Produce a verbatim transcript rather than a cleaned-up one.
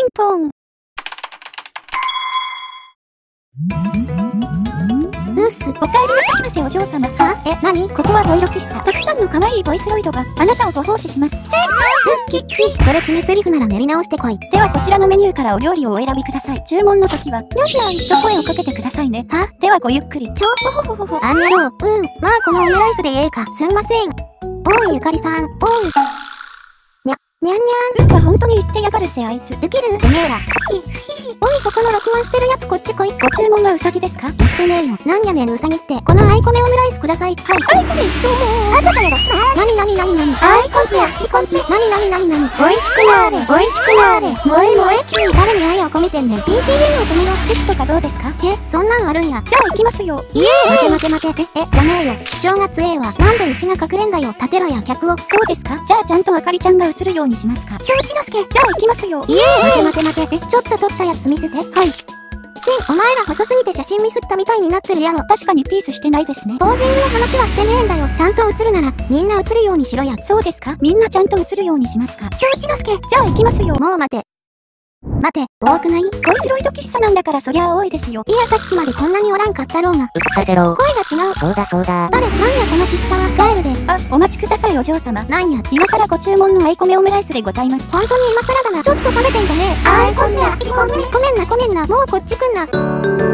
ンポン。うっす、お帰りなさいませお嬢様。はえ、なに？ここはボイロ喫茶。たくさんの可愛いボイスロイドがあなたをご奉仕します。せーの、キッキッ。それ決めセリフなら練り直してこい。ではこちらのメニューからお料理をお選びください。注文の時は、にゃんにゃんと声をかけてくださいね。はではごゆっくり。ちょ、ほほほほほ。あんやろう。うん。まあこのオムライスでええか。すんません。おいゆかりさん。おい。にゃ、にゃんにゃん。なんか本当に言ってやがるぜあいつ。ウケる？てめえら。ひ、ひ、おいそこの録音してるやつこっち来い。ご注文はウサギですか？言ってねえよ。なんやねんウサギって。このアイコメオムライスください。はい。アイコメ一丁もう。朝から出します。なになになになに。アイコメや、イコメ。なになになになに。美味しくなーれ。美味しくなーれ。萌え萌え。君誰に愛を込めてんねん。ビージーエム を止めろ。チェキとかどうですか？え、そんなんあるんや。じゃあ行きますよ。イエーイ。待て待て待て。え、え、じゃねえよ。主張が強えわ。なんでうちが隠れんだよ。立てろや客を。そうですか？じゃあちゃんとあかりちゃんが映るようにしますか？承知の助。じゃあ行きますよ。イエーイ。待て待て待て。え、ちょっと撮ったやつ見せて。はい。せん、お前ら細すぎて写真ミスったみたいになってるやろ。確かにピースしてないですね。ポージングの話はしてねえんだよ。ちゃんと映るなら、みんな映るようにしろや。そうですか？みんなちゃんと映るようにしますか？承知の助。じゃあ行きますよ。もう待て。待て、多くない？ボイスロイド喫茶なんだからそりゃ多いですよ。いやさっきまでこんなにおらんかったろうが。 うっさせろ。 声が違う。 そうだそうだ。 誰？なんやこの喫茶は。帰るで。あ、お待ちくださいお嬢様。なんや、今更ご注文のアイコメオムライスでございます。本当に今更だな。ちょっと食べてんじゃねえ。アイコメや、イコメ。ごめんなごめんな。もうこっち来んな。